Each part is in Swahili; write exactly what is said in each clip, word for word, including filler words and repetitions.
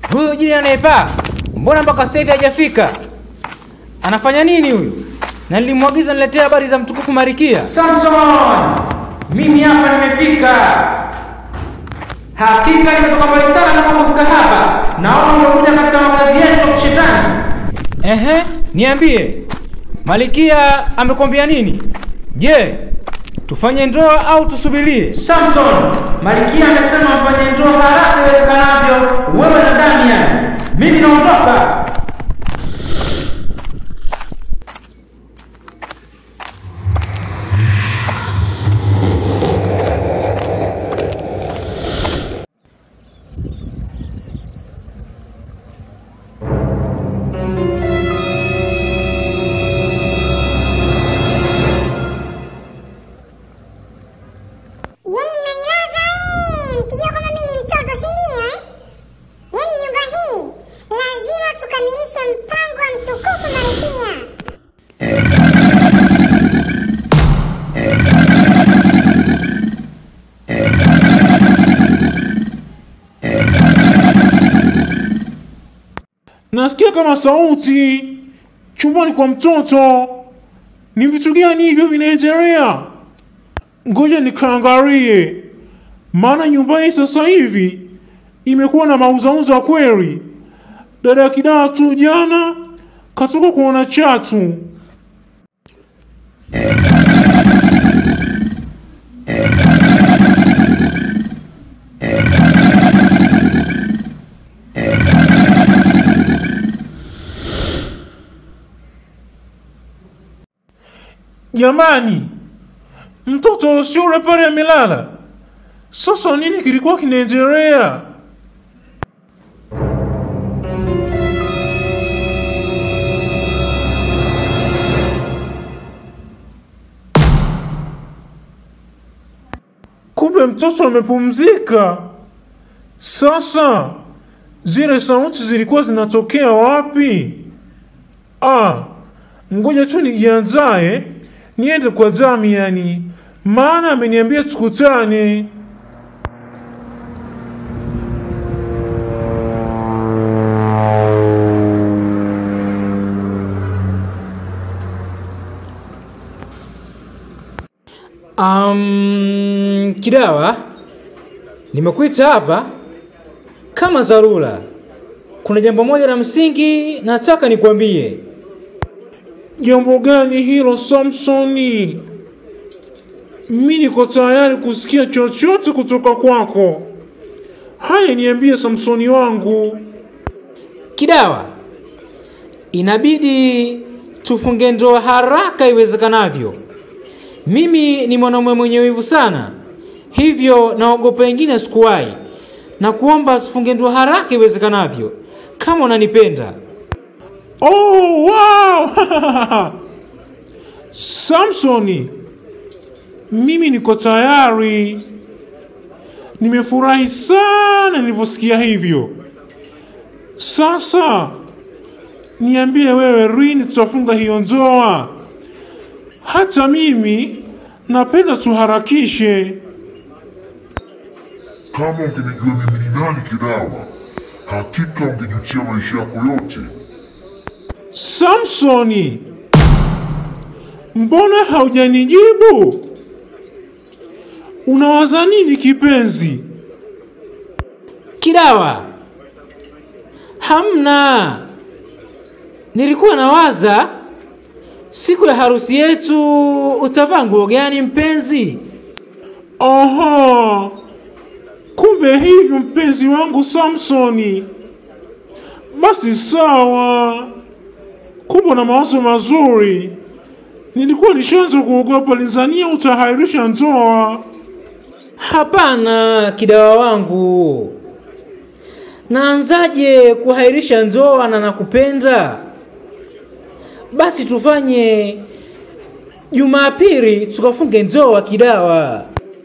Huyu Jini anayepaa, mbona mpaka sasa hivi hajafika? Anafanya nini huyu? Na nilimwagiza niletee habari za mtukufu Marikia. Samson, mimi hapa nimefika. Hakika nimetoka mbali sana na kufika hapa. Naona umekuja katika makazi yetu ya kishetani. Ehe, niambie. Marikia amekwambia nini? Je, tufanye ndoa au tusubirie? Samson, Marikia amesema mfanye ndoa haraka iwezekanavyo, wewe na Damian. Mimi naondoka. Nasikia kama sauti chumbani kwa mtoto. Ni vitu gani hivyo vinaendelea? Ngoja nikaangalie. Maana nyumba hii sasa hivi imekuwa na mauzauza kweli. Dada Kidawa tu jana katoka kuona chatu. Jamani, mtoto si yule pale amelala. Sasa nini kilikuwa kinaendelea? Kumbe mtoto amepumzika. Sasa zile sauti zilikuwa zinatokea wapi? Ah, ngoja tu nijiandae niende kwa Damian, maana ameniambia tukutane. Um, Kidawa, nimekuita hapa kama dharura. Kuna jambo moja la msingi nataka nikwambie. Jambo gani hilo Samsoni? Mimi niko tayari kusikia chochote kutoka kwako. Haya, niambie Samsoni wangu. Kidawa, inabidi tufunge ndoa haraka iwezekanavyo. Mimi ni mwanamume mwenye wivu sana, hivyo naogopa wengine sikuwahi. Na kuomba tufunge ndoa haraka iwezekanavyo kama unanipenda. Oh, wow! Samsoni, mimi niko tayari. Nimefurahi sana nilivyosikia hivyo. Sasa niambie wewe, lini tutafunga hiyo ndoa? Hata mimi napenda tuharakishe. Kama ungenijua mimi ni nani Kidawa, hakika ungejutia maisha yako yote. Samsoni, mbona haujanijibu? Unawaza nini kipenzi? Kidawa, hamna. Nilikuwa nawaza siku ya harusi yetu utavaa nguo gani mpenzi? Aha, kumbe hivyo mpenzi wangu Samsoni. Basi sawa, kumbe na mawazo mazuri. Nilikuwa nishaanza kuogopa, nizania utahairisha ndoa. Hapana Kidawa wangu, naanzaje kuhairisha ndoa na nakupenda? Basi tufanye Jumapili tukafunge ndoa Kidawa.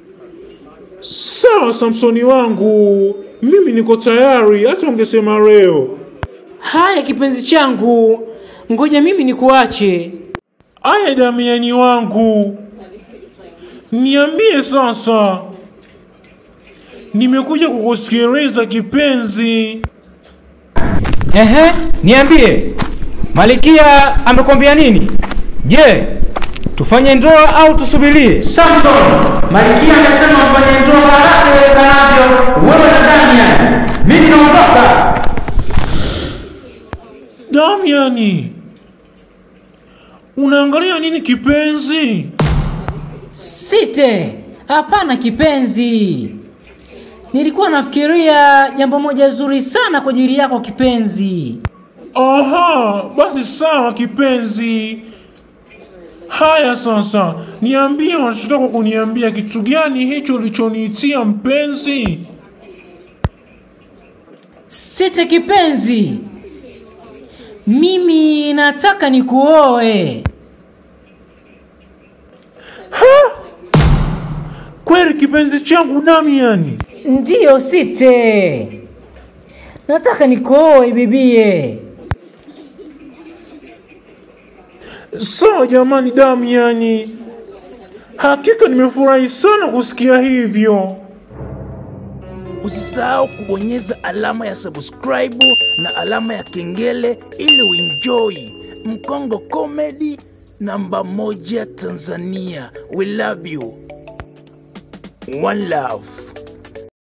Sawa Samsoni wangu, mimi niko tayari, hata ungesema leo. Haya kipenzi changu, ngoja mimi nikuache. Aya Damian wangu, niambie sasa. Nimekuja kukusikiliza kipenzi. Ehe, niambie. Malikia amekwambia nini? Je, tufanye ndoa au tusubirie? Samson, Malikia amesema mfanye ndoa haraka iwezekanavyo, wewe na Damian. Mimi naondoka. Damian, unaangalia nini kipenzi? Site, hapana kipenzi. Nilikuwa nafikiria jambo moja zuri sana kwa ajili yako kipenzi. Aha, basi sawa kipenzi. Haya sasa, niambie unachotaka kuniambia, kitu gani hicho ulichoniitia mpenzi? Site kipenzi, mimi nataka nikuoe. Ha? Kweli kipenzi changu Damian? Ndiyo Site, nataka nikuoe bibie. Sawa jamani Damian, hakika nimefurahi sana kusikia hivyo. Usisahau kubonyeza alama ya subscribe na alama ya kengele ili uenjoy Mkongo Comedy namba moja Tanzania. We love you. One love.